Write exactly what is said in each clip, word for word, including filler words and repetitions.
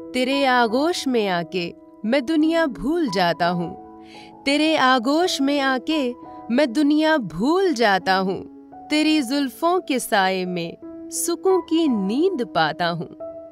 तेरे आगोश में आके मैं दुनिया भूल जाता हूँ। तेरे आगोश में आके मैं दुनिया भूल जाता हूँ। तेरी जुल्फों के साए में सुकून की नींद पाता हूँ।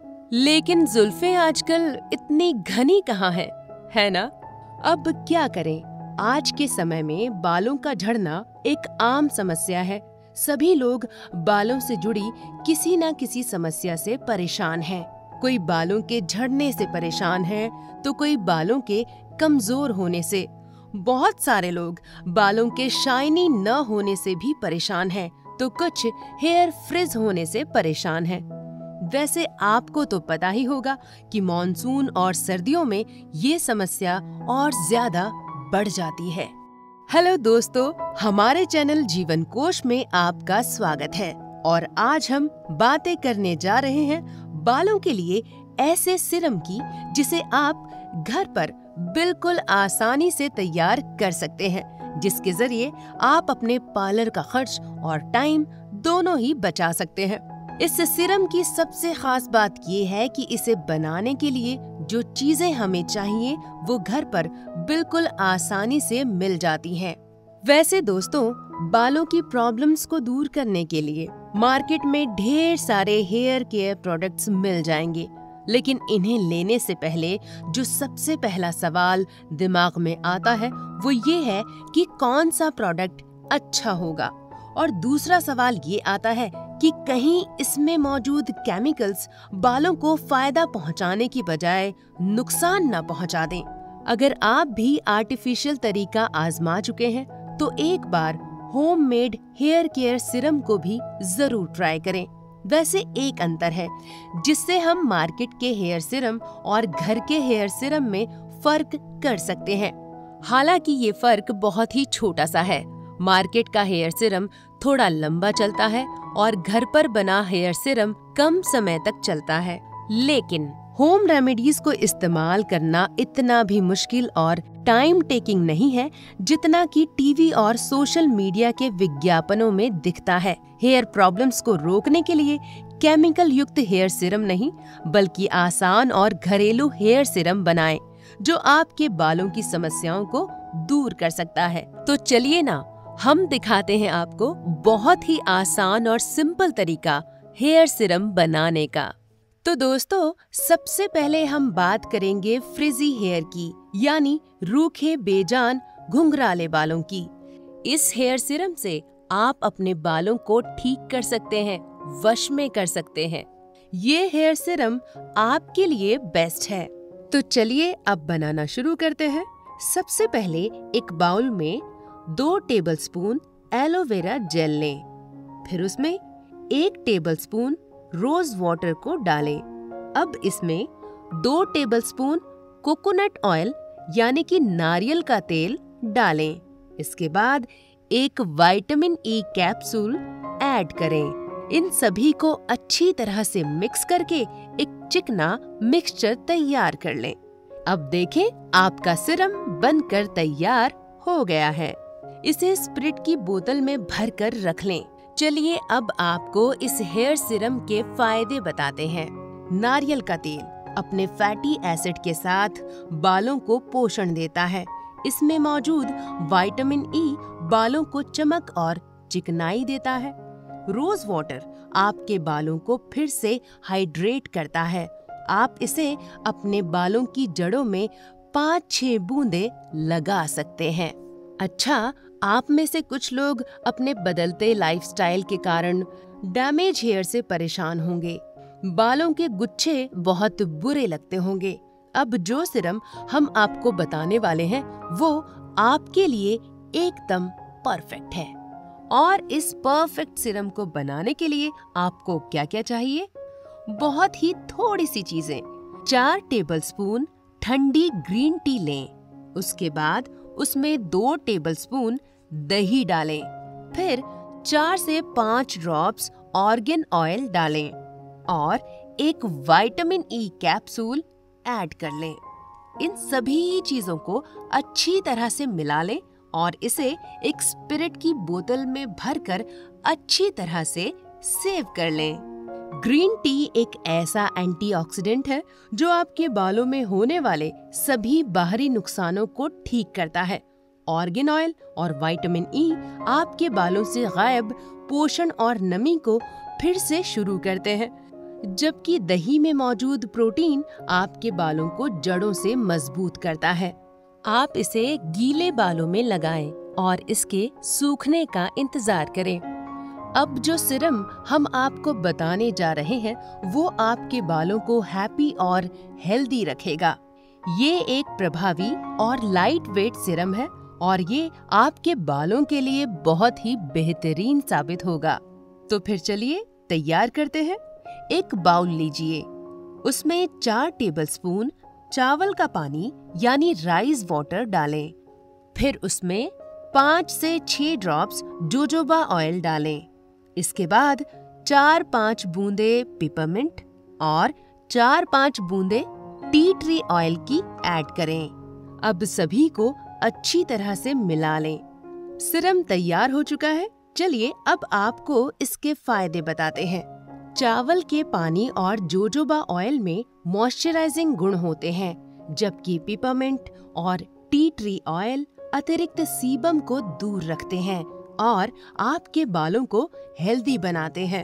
लेकिन जुल्फें आजकल इतनी घनी कहाँ हैं, है ना? अब क्या करें, आज के समय में बालों का झड़ना एक आम समस्या है। सभी लोग बालों से जुड़ी किसी न किसी समस्या से परेशान हैं। कोई बालों के झड़ने से परेशान है तो कोई बालों के कमजोर होने से। बहुत सारे लोग बालों के शाइनी न होने से भी परेशान हैं, तो कुछ हेयर फ्रिज होने से परेशान हैं। वैसे आपको तो पता ही होगा कि मॉनसून और सर्दियों में ये समस्या और ज्यादा बढ़ जाती है। हेलो दोस्तों, हमारे चैनल जीवन कोश में आपका स्वागत है और आज हम बातें करने जा रहे हैं बालों के लिए ऐसे सीरम की जिसे आप घर पर बिल्कुल आसानी से तैयार कर सकते हैं, जिसके जरिए आप अपने पार्लर का खर्च और टाइम दोनों ही बचा सकते हैं। इस सीरम की सबसे खास बात ये है कि इसे बनाने के लिए जो चीजें हमें चाहिए वो घर पर बिल्कुल आसानी से मिल जाती हैं। वैसे दोस्तों, बालों की प्रॉब्लम्स को दूर करने के लिए मार्केट में ढेर सारे हेयर केयर प्रोडक्ट्स मिल जाएंगे, लेकिन इन्हें लेने से पहले जो सबसे पहला सवाल दिमाग में आता है वो ये है कि कौन सा प्रोडक्ट अच्छा होगा, और दूसरा सवाल ये आता है कि कहीं इसमें मौजूद केमिकल्स बालों को फायदा पहुंचाने की बजाय नुकसान न पहुंचा दें। अगर आप भी आर्टिफिशियल तरीका आजमा चुके हैं तो एक बार होममेड हेयर केयर सीरम को भी जरूर ट्राई करें। वैसे एक अंतर है जिससे हम मार्केट के हेयर सीरम और घर के हेयर सीरम में फर्क कर सकते हैं। हालांकि ये फर्क बहुत ही छोटा सा है। मार्केट का हेयर सीरम थोड़ा लंबा चलता है और घर पर बना हेयर सीरम कम समय तक चलता है। लेकिन होम रेमेडीज को इस्तेमाल करना इतना भी मुश्किल और टाइम टेकिंग नहीं है जितना कि टीवी और सोशल मीडिया के विज्ञापनों में दिखता है। हेयर प्रॉब्लम्स को रोकने के लिए केमिकल युक्त हेयर सीरम नहीं, बल्कि आसान और घरेलू हेयर सीरम बनाएं, जो आपके बालों की समस्याओं को दूर कर सकता है। तो चलिए ना, हम दिखाते हैं आपको बहुत ही आसान और सिंपल तरीका हेयर सीरम बनाने का। तो दोस्तों, सबसे पहले हम बात करेंगे फ्रिजी हेयर की, यानी रूखे बेजान घुंघराले बालों की। इस हेयर सीरम से आप अपने बालों को ठीक कर सकते हैं, वश में कर सकते हैं। ये हेयर सीरम आपके लिए बेस्ट है। तो चलिए अब बनाना शुरू करते हैं। सबसे पहले एक बाउल में दो टेबलस्पून एलोवेरा जेल लें। फिर उसमें एक टेबलस्पून रोज वाटर को डालें। अब इसमें दो टेबलस्पून कोकोनट ऑयल यानी कि नारियल का तेल डालें। इसके बाद एक विटामिन ई कैप्सूल ऐड करें। इन सभी को अच्छी तरह से मिक्स करके एक चिकना मिक्सचर तैयार कर लें। अब देखें, आपका सीरम बनकर तैयार हो गया है। इसे स्प्रिट की बोतल में भर कर रख लें। चलिए अब आपको इस हेयर सीरम के फायदे बताते हैं। नारियल का तेल अपने फैटी एसिड के साथ बालों को पोषण देता है। इसमें मौजूद विटामिन ई बालों को चमक और चिकनाई देता है। रोज वाटर आपके बालों को फिर से हाइड्रेट करता है। आप इसे अपने बालों की जड़ों में पाँच छह बूंदे लगा सकते हैं। अच्छा, आप में से कुछ लोग अपने बदलते लाइफस्टाइल के कारण डैमेज हेयर से परेशान होंगे। बालों के गुच्छे बहुत बुरे लगते होंगे। अब जो सीरम हम आपको बताने वाले हैं वो आपके लिए एकदम परफेक्ट है। और इस परफेक्ट सीरम को बनाने के लिए आपको क्या-क्या चाहिए? बहुत ही थोड़ी सी चीजें। चार टेबलस्पून ठंडी ग्रीन टी लें। उसके बाद उसमें दो टेबलस्पून दही डालें। फिर चार से पाँच ड्रॉप्स ऑर्गन ऑयल डालें और एक विटामिन ई कैप्सूल ऐड कर लें। इन सभी चीजों को अच्छी तरह से मिला लें और इसे एक स्पिरिट की बोतल में भरकर अच्छी तरह से सेव कर लें। ग्रीन टी एक ऐसा एंटीऑक्सीडेंट है जो आपके बालों में होने वाले सभी बाहरी नुकसानों को ठीक करता है। ऑर्गेन ऑयल और विटामिन ई आपके बालों से गायब पोषण और नमी को फिर से शुरू करते हैं, जबकि दही में मौजूद प्रोटीन आपके बालों को जड़ों से मजबूत करता है। आप इसे गीले बालों में लगाएं और इसके सूखने का इंतजार करें। अब जो सिरम हम आपको बताने जा रहे हैं वो आपके बालों को हैप्पी और हेल्दी रखेगा। ये एक प्रभावी और लाइट वेट सिरम है और ये आपके बालों के लिए बहुत ही बेहतरीन साबित होगा। तो फिर चलिए तैयार करते हैं। एक बाउल लीजिए, उसमें चार टेबलस्पून चावल का पानी यानी राइस वाटर डालें। फिर उसमें पाँच से छह ड्रॉप्स जोजोबा ऑयल डालें। इसके बाद चार पाँच बूंदे पिपरमिंट और चार पाँच बूंदे टी ट्री ऑयल की ऐड करें। अब सभी को अच्छी तरह से मिला लें। सिरम तैयार हो चुका है। चलिए अब आपको इसके फायदे बताते हैं। चावल के पानी और जोजोबा ऑयल में मॉइस्चराइजिंग गुण होते हैं, जबकि पिपरमिंट और टी ट्री ऑयल अतिरिक्त सीबम को दूर रखते हैं और आपके बालों को हेल्दी बनाते हैं।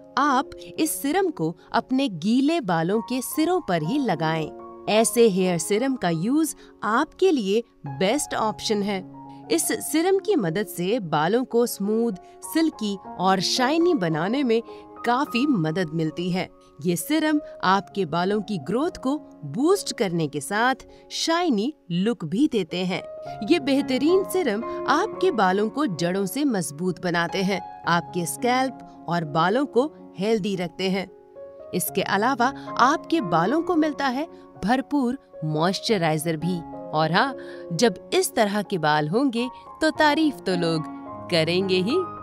आप इस सिरम को अपने गीले बालों के सिरों पर ही लगाएं। ऐसे हेयर सिरम का यूज आपके लिए बेस्ट ऑप्शन है। इस सिरम की मदद से बालों को स्मूथ, सिल्की और शाइनी बनाने में काफी मदद मिलती है। ये सिरम आपके बालों की ग्रोथ को बूस्ट करने के साथ शाइनी लुक भी देते हैं। ये बेहतरीन सिरम आपके बालों को जड़ों से मजबूत बनाते हैं, आपके स्कैल्प और बालों को हेल्दी रखते हैं। इसके अलावा आपके बालों को मिलता है भरपूर मॉइस्चराइजर भी। और हाँ, जब इस तरह के बाल होंगे तो तारीफ तो लोग करेंगे ही।